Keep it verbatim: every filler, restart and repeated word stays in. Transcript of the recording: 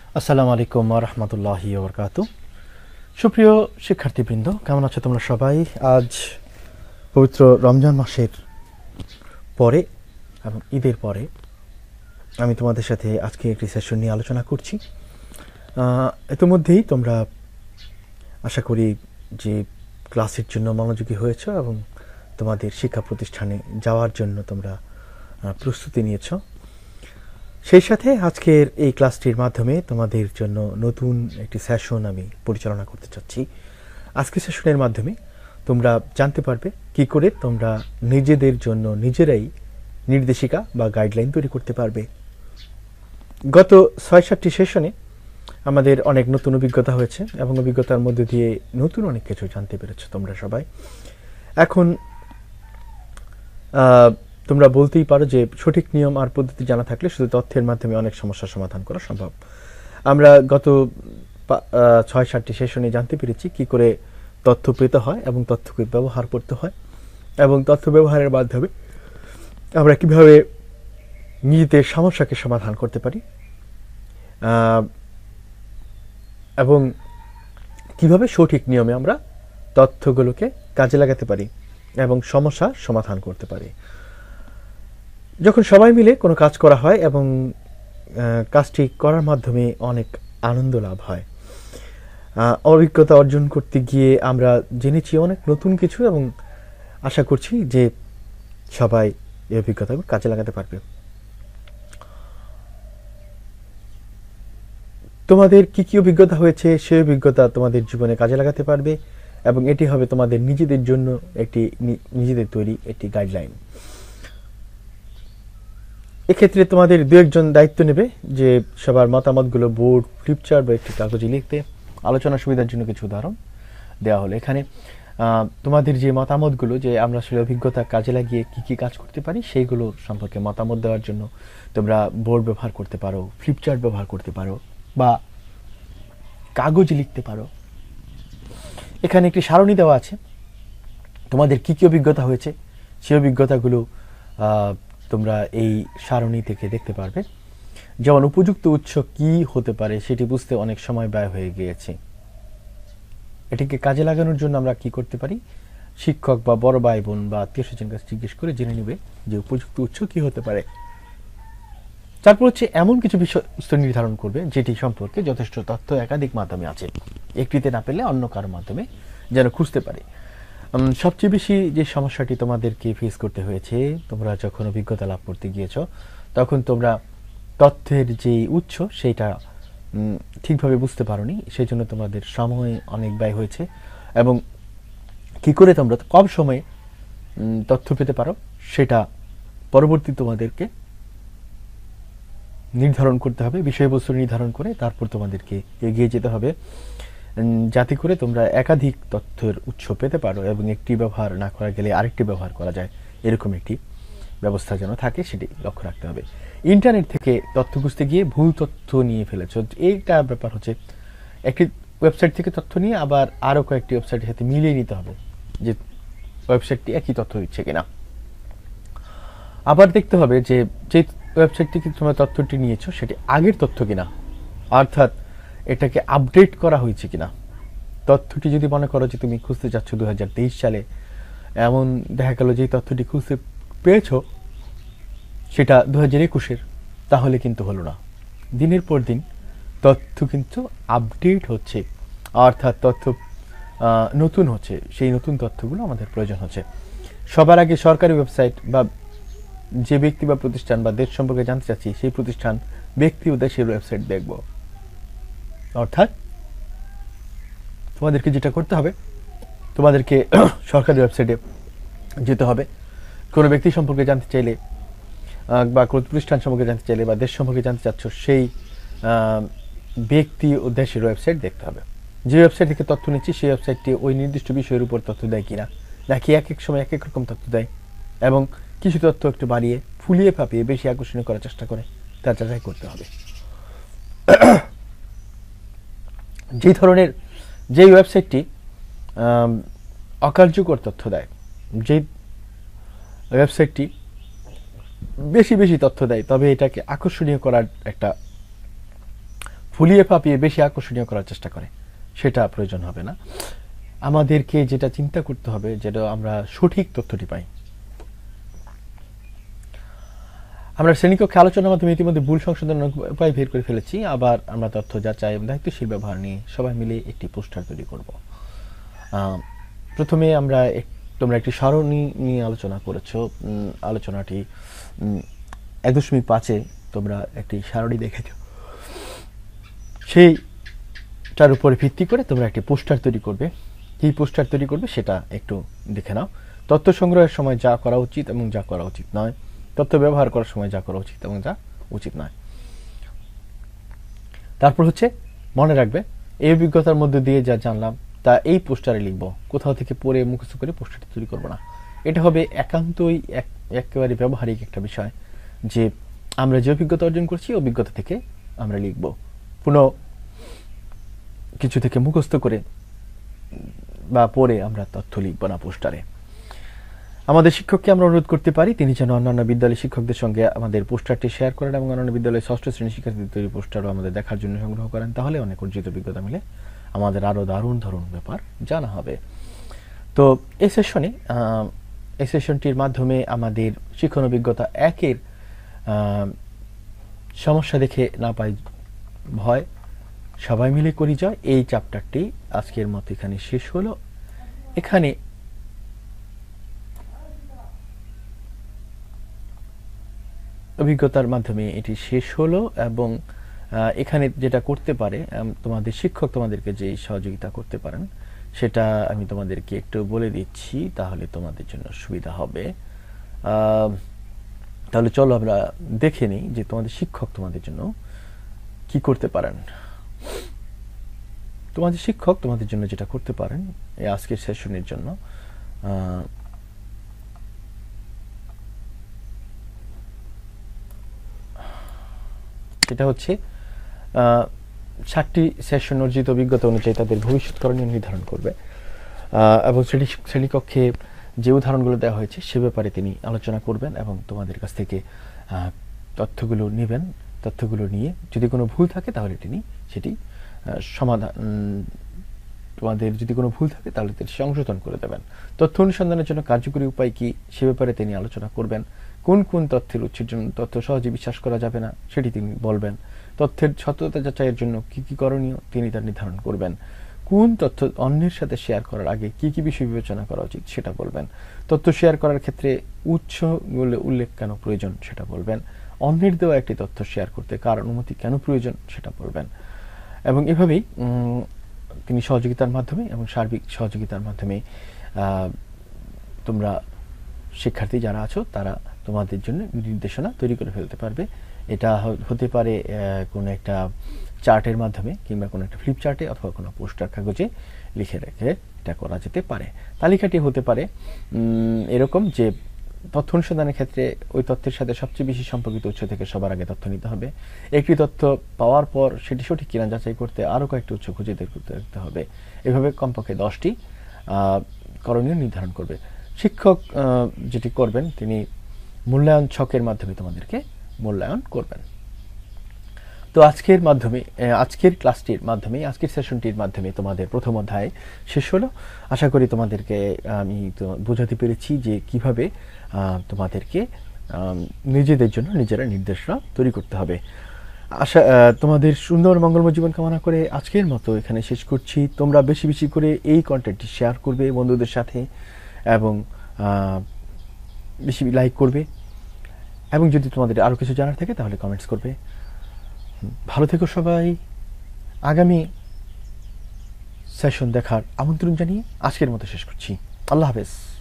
আসসালামু আলাইকুম ওয়া রাহমাতুল্লাহি ওয়া বারাকাতুহু। সুপ্রিয় শিক্ষার্থীবৃন্দ, কেমন আছো তোমরা সবাই? আজ পবিত্র রমজান মাসের পরে এবং ঈদের পরে আমি তোমাদের সাথে আজকে একটি সেশন নিয়ে আলোচনা করছি। ইতিমধ্যেই তোমরা আশা করি যে ক্লাসের জন্য মনোযোগী হয়েছ এবং তোমাদের শিক্ষা প্রতিষ্ঠানে যাওয়ার জন্য তোমরা প্রস্তুতি নিয়েছ। সেই সাথে আজকের এই ক্লাসটির মাধ্যমে তোমাদের জন্য নতুন একটি সেশন আমি পরিচালনা করতে চাচ্ছি। আজকের সেশনের মাধ্যমে তোমরা জানতে পারবে কি করে তোমরা নিজেদের জন্য নিজেরাই নির্দেশিকা বা গাইডলাইন তৈরি করতে পারবে। গত ছয় সাতটি সেশনে আমাদের অনেক নতুন অভিজ্ঞতা হয়েছে এবং অভিজ্ঞতার মধ্যে দিয়ে নতুন অনেক কিছু জানতে পেরেছো তোমরা সবাই। এখন তোমরা বলতেই পারো যে সঠিক নিয়ম আর পদ্ধতি জানা থাকলে শুধু তথ্যের মাধ্যমে অনেক সমস্যার সমাধান করা সম্ভব। আমরা গত ছয় সাতটি সেশনে জানতে পেরেছি কি করে তথ্য পেতে হয় এবং তথ্যকে ব্যবহার করতে হয় এবং তথ্য ব্যবহারের মাধ্যমে আমরা কিভাবে নিজেদের সমস্যাকে সমাধান করতে পারি এবং কিভাবে সঠিক নিয়মে আমরা তথ্যগুলোকে কাজে লাগাতে পারি এবং সমস্যার সমাধান করতে পারি। যখন সবাই মিলে কোনো কাজ করা হয় এবং কাজটি করার মাধ্যমে অনেক আনন্দ লাভ হয়, অভিজ্ঞতা অর্জন করতে গিয়ে আমরা জেনেছি অনেক নতুন কিছু এবং আশা করছি যে সবাই এই অভিজ্ঞতাগুলো কাজে লাগাতে পারবে। তোমাদের কি কি অভিজ্ঞতা হয়েছে সেই অভিজ্ঞতা তোমাদের জীবনে কাজে লাগাতে পারবে এবং এটি হবে তোমাদের নিজেদের জন্য একটি নিজেদের তৈরি একটি গাইডলাইন। এক্ষেত্রে তোমাদের দু একজন দায়িত্ব নেবে যে সবার মতামতগুলো বোর্ড, ফ্লিপচার্ট বা একটি কাগজে লিখতে। আলোচনার সুবিধার জন্য কিছু উদাহরণ দেওয়া হলো এখানে। তোমাদের যে মতামতগুলো যে আমরা আসলে অভিজ্ঞতা কাজে লাগিয়ে কি কি কাজ করতে পারি সেইগুলো সম্পর্কে মতামত দেওয়ার জন্য তোমরা বোর্ড ব্যবহার করতে পারো, ফ্লিপচার্ট ব্যবহার করতে পারো বা কাগজে লিখতে পারো। এখানে একটি সারণী দেওয়া আছে তোমাদের কি কি অভিজ্ঞতা হয়েছে সেই অভিজ্ঞতাগুলো তোমরা এই সারণী থেকে দেখতে পারবে। যেমন উপযুক্ত উৎস কি হতে পারে সেটি বুঝতে অনেক সময় ব্যয় হয়ে গিয়েছে। এটিকে কাজে লাগানোর জন্য আমরা কি করতে পারি? শিক্ষক বা বড় ভাই বোন বা আত্মীয় স্বজনের কাছে জিজ্ঞেস করে জেনে নেবে যে উপযুক্ত উৎস কি হতে পারে। তারপর হচ্ছে এমন কিছু বিষয়বস্তু নির্ধারণ করবে যেটি সম্পর্কে যথেষ্ট তথ্য একাধিক মাধ্যমে আছে, একটিতে না পেলে অন্য কারো মাধ্যমে যেন খুঁজতে পারে। সবচেয়ে বেশি যে সমস্যাটি তোমাদেরকে ফেস করতে হয়েছে তোমরা যখন অভিজ্ঞতা লাভ করতে গিয়েছ তখন তোমরা তথ্যের যে উৎস সেইটা ঠিকভাবে বুঝতে পারোনি, সেই জন্য তোমাদের সময় অনেক ব্যয় হয়েছে এবং কি করে তোমরা কম সময়ে তথ্য পেতে পারো সেটা পরবর্তী তোমাদেরকে নির্ধারণ করতে হবে। বিষয়বস্তু নির্ধারণ করে তারপর তোমাদেরকে এগিয়ে যেতে হবে যাতে করে তোমরা একাধিক তথ্যের উৎস পেতে পারো এবং একটি ব্যবহার না করা গেলে আরেকটি ব্যবহার করা যায়, এরকম একটি ব্যবস্থা যেন থাকে সেটি লক্ষ্য রাখতে হবে। ইন্টারনেট থেকে তথ্য খুঁজতে গিয়ে ভুল তথ্য নিয়ে ফেলেছ, এইটা ব্যাপার হচ্ছে একটি ওয়েবসাইট থেকে তথ্য নিয়ে আবার আরও কয়েকটি ওয়েবসাইটের সাথে মিলিয়ে নিতে হবে যে ওয়েবসাইটটি একই তথ্য দিচ্ছে কিনা। আবার দেখতে হবে যে যে ওয়েবসাইট থেকে তোমরা তথ্যটি নিয়েছো সেটি আগের তথ্য কিনা, অর্থাৎ এটাকে আপডেট করা হয়েছে কিনা। তথ্যটি যদি মনে করো যে তুমি খুঁজতে চাচ্ছ দু হাজার তেইশ সালে, এমন দেখা গেল যে তথ্যটি খুঁজতে পেয়েছো সেটা দু হাজার একুশের, তাহলে কিন্তু হলো না। দিনের পর দিন তথ্য কিন্তু আপডেট হচ্ছে, অর্থাৎ তথ্য নতুন হচ্ছে, সেই নতুন তথ্যগুলো আমাদের প্রয়োজন হচ্ছে। সবার আগে সরকারি ওয়েবসাইট বা যে ব্যক্তি বা প্রতিষ্ঠান বা দেশ সম্পর্কে জানতে চাচ্ছি সেই প্রতিষ্ঠান, ব্যক্তি ও দেশের ওয়েবসাইট দেখব। অর্থাৎ তোমাদেরকে যেটা করতে হবে, তোমাদেরকে সরকারি ওয়েবসাইটে যেতে হবে। কোনো ব্যক্তি সম্পর্কে জানতে চাইলে বা কোনো প্রতিষ্ঠান সম্পর্কে জানতে চাইলে বা দেশ সম্পর্কে জানতে চাচ্ছ সেই ব্যক্তি ও দেশের ওয়েবসাইট দেখতে হবে। যে ওয়েবসাইট থেকে তথ্য নিচ্ছি সেই ওয়েবসাইটটি ওই নির্দিষ্ট বিষয়ের উপর তথ্য দেয় কিনা, নাকি এক এক সময় এক এক রকম তথ্য দেয় এবং কিছু তথ্য একটু বাড়িয়ে ফুলিয়ে ফাঁপিয়ে বেশি আকর্ষণীয় করার চেষ্টা করে, তা যাচাই করতে হবে। যে ধরনের যে ওয়েবসাইটটি অকার্যকর তথ্য দেয়, যে ওয়েবসাইটটি বেশি বেশি তথ্য দেয় তবে এটাকে আকর্ষণীয় করার একটা ফুলিয়ে ফাঁপিয়ে বেশি আকর্ষণীয় করার চেষ্টা করে, সেটা প্রয়োজন হবে না। আমাদেরকে যেটা চিন্তা করতে হবে, যেটা আমরা সঠিক তথ্যটি পাই। আমরা শ্রেণীকক্ষে আলোচনার মাধ্যমে ইতিমধ্যে ভুল সংশোধনের উপায় বের করে ফেলেছি। আবার আমরা তথ্য যাচাই এবং দায়িত্বশীল ব্যবহার নিয়ে সবাই মিলে একটি পোস্টার তৈরি করব। প্রথমে আমরা তোমরা একটি সারণী নিয়ে আলোচনা করেছ। আলোচনাটি এক দশমিক পাঁচে তোমরা একটি সারণী দেখেছ, সেইটার উপরে ভিত্তি করে তোমরা একটি পোস্টার তৈরি করবে। কি পোস্টার তৈরি করবে সেটা একটু দেখে নাও। তথ্য সংগ্রহের সময় যা করা উচিত এবং যা করা উচিত নয়, তথ্য ব্যবহার করার সময় যা করা উচিত এবং যা উচিত নয়। তারপর হচ্ছে মনে রাখবে, এই অভিজ্ঞতার মধ্যে দিয়ে যা জানলাম তা এই পোস্টারে লিখব, কোথাও থেকে পড়ে মুখস্থ করে পোস্টারটি তৈরি করব না। এটা হবে একান্তই একেবারে ব্যবহারিক একটা বিষয়, যে আমরা যে অভিজ্ঞতা অর্জন করছি অভিজ্ঞতা থেকে আমরা লিখব, পুনঃ কিছু থেকে মুখস্থ করে বা পড়ে আমরা তথ্য লিখব না পোস্টারে। আমাদের শিক্ষককে আমরা অনুরোধ করতে পারি তিনি যেন অন্যান্য বিদ্যালয়ের শিক্ষকদের সঙ্গে আমাদের পোস্টারটি শেয়ার করেন এবং অন্যান্য বিদ্যালয়ের ষষ্ঠ শ্রেণীর শিক্ষার্থীদের তৈরি পোস্টারও আমাদের দেখার জন্য সংগ্রহ করেন। তাহলে অনেক অর্জিত অভিজ্ঞতা মিলে আমাদের আরও দারুণ দারুণ ব্যাপার জানা হবে। তো এই সেশনে এই সেশনটির মাধ্যমে আমাদের শিক্ষণ অভিজ্ঞতা একের সমস্যা দেখে না পাই ভয়, সবাই মিলে করি জয়, এই চ্যাপ্টারটি আজকের মতো এখানে শেষ হলো। এখানে অভিজ্ঞতার মাধ্যমে এটি শেষ হলো এবং এখানে যেটা করতে পারে তোমাদের শিক্ষক তোমাদেরকে যে সহযোগিতা করতে পারেন সেটা আমি তোমাদেরকে একটু বলে দিচ্ছি, তাহলে তোমাদের জন্য সুবিধা হবে। তাহলে চলো আমরা দেখে নিই যে তোমাদের শিক্ষক তোমাদের জন্য কি করতে পারেন। তোমাদের শিক্ষক তোমাদের জন্য যেটা করতে পারেন এই আজকের সেশনের জন্য, সেটা হচ্ছে ষাটটি সেশন অর্জিত অভিজ্ঞতা অনুযায়ী তাদের ভবিষ্যৎ করণীয় নির্ধারণ করবে এবং শ্রেণী শ্রেণীকক্ষে যে উদাহরণগুলো দেওয়া হয়েছে সে ব্যাপারে তিনি আলোচনা করবেন এবং তোমাদের কাছ থেকে তথ্যগুলো নেবেন। তথ্যগুলো নিয়ে যদি কোনো ভুল থাকে তাহলে তিনি সেটি সমাধান, তোমাদের যদি কোনো ভুল থাকে তাহলে তিনি সংশোধন করে দেবেন। তথ্য অনুসন্ধানের জন্য কার্যকরী উপায় কি সে ব্যাপারে তিনি আলোচনা করবেন। কোন কোন তথ্যের উৎসের জন্য তথ্য সহজে বিশ্বাস করা যাবে না সেটি তিনি বলবেন। তথ্যের সত্যতা যাচাইয়ের জন্য কি কি করণীয় তিনি তা নির্ধারণ করবেন। কোন তথ্য অন্যের সাথে শেয়ার করার আগে কি কি বিষয় বিবেচনা করা উচিত সেটা বলবেন। তথ্য শেয়ার করার ক্ষেত্রে উৎসগুলো উল্লেখ কেন প্রয়োজন সেটা বলবেন। অন্যের দেওয়া একটি তথ্য শেয়ার করতে কার অনুমতি কেন প্রয়োজন সেটা বলবেন। এবং এভাবেই তিনি সহযোগিতার মাধ্যমে এবং সার্বিক সহযোগিতার মাধ্যমে তোমরা শিক্ষার্থী যারা আছো তারা তোমাদের জন্য নির্দেশনা তৈরি করে ফেলতে পারবে। এটা হতে পারে কোনো একটা চার্টের মাধ্যমে কিংবা কোনো একটা ফ্লিপ চার্টে অথবা কোনো পোস্টার কাগজে লিখে রেখে এটা করা যেতে পারে। তালিকাটি হতে পারে এরকম যে তথ্য অনুসন্ধানের ক্ষেত্রে ওই তথ্যের সাথে সবচেয়ে বেশি সম্পর্কিত উৎস থেকে সবার আগে তথ্য নিতে হবে। একটি তথ্য পাওয়ার পর সেটি সঠিক কিনা যাচাই করতে আরও কয়েকটি উৎস খুঁজে বের করতে রাখতে হবে। এভাবে কমপক্ষে দশটি করণীয় নির্ধারণ করবে। শিক্ষক যেটি করবেন তিনি মূল্যায়ন ছকের মাধ্যমে তোমাদেরকে মূল্যায়ন করবেন। তো আজকের মাধ্যমে আজকের ক্লাসটির মাধ্যমে আজকের সেশনটির মাধ্যমে তোমাদের প্রথম অধ্যায় শেষ হলো। আশা করি তোমাদেরকে আমি বোঝাতে পেরেছি যে কিভাবে তোমাদেরকে নিজেদের জন্য নিজেরা নির্দেশনা তৈরি করতে হবে। আশা তোমাদের সুন্দর মঙ্গলময় জীবন কামনা করে আজকের মতো এখানে শেষ করছি। তোমরা বেশি বেশি করে এই কন্টেন্টটি শেয়ার করবে বন্ধুদের সাথে এবং বেশি লাইক করবে এবং যদি তোমাদের আরও কিছু জানার থাকে তাহলে কমেন্টস করবে। ভালো থেকো সবাই। আগামী সেশন দেখার আমন্ত্রণ জানিয়ে আজকের মতো শেষ করছি। আল্লাহ হাফেজ।